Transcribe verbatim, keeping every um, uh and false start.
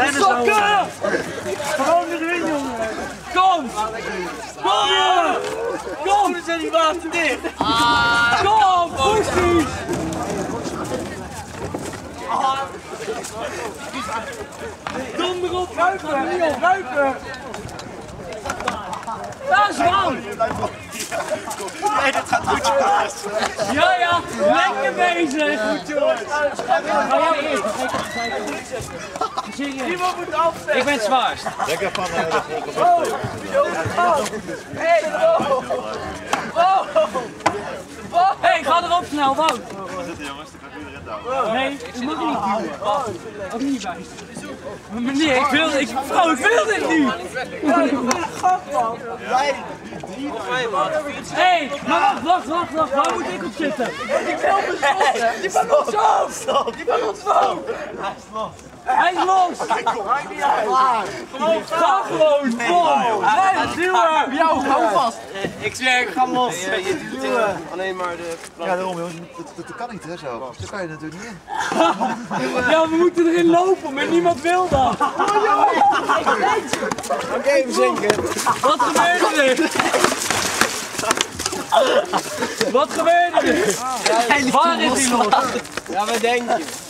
Sokken! Gewoon erin, jongen. Kom! Kom, jongen! Kom! Dan zijn die water dicht. Kom, poesies! Donder op, ruiken! Niet op, ruiken! Daar is Wout! Nee, dat gaat goed, jongens. Ja, ja, lekker bezig! Goed, jongens. Ga jij eerst? Iemand moet afzetten. Ik ben het zwaarst. Lekker van de Oh! Hey! Oh! Oh! Oh! Hey, ga erop snel, Wout! zitten, jongens, dan kan ik iedereen houden. Nee, dat mag niet duwen. Ook niet bij. Maar meneer, ik wil dit. Vrouw, ik wil dit niet! Ja, ik wil een gat, man! Hé, maar wacht, wacht, wacht, wacht, waar moet ik op zitten? Die wil me stoppen! Die van ons zo! Die van ons zo! Hij is los! Hij komt niet uit! Ga gewoon! Kom! Nee, duwen! Jou, hou vast! Ik zweer, ik ga los! Je doet dingen, alleen maar de... Ja, daarom, jongens. Dat, dat, dat kan niet, hè, zo. Zo kan je natuurlijk niet in. Ja, we moeten erin lopen, maar niemand wil dat! Oké, even zinken. Wat gebeurde er? Wat gebeurde er? Waar is hij los? Ja, wat denk je?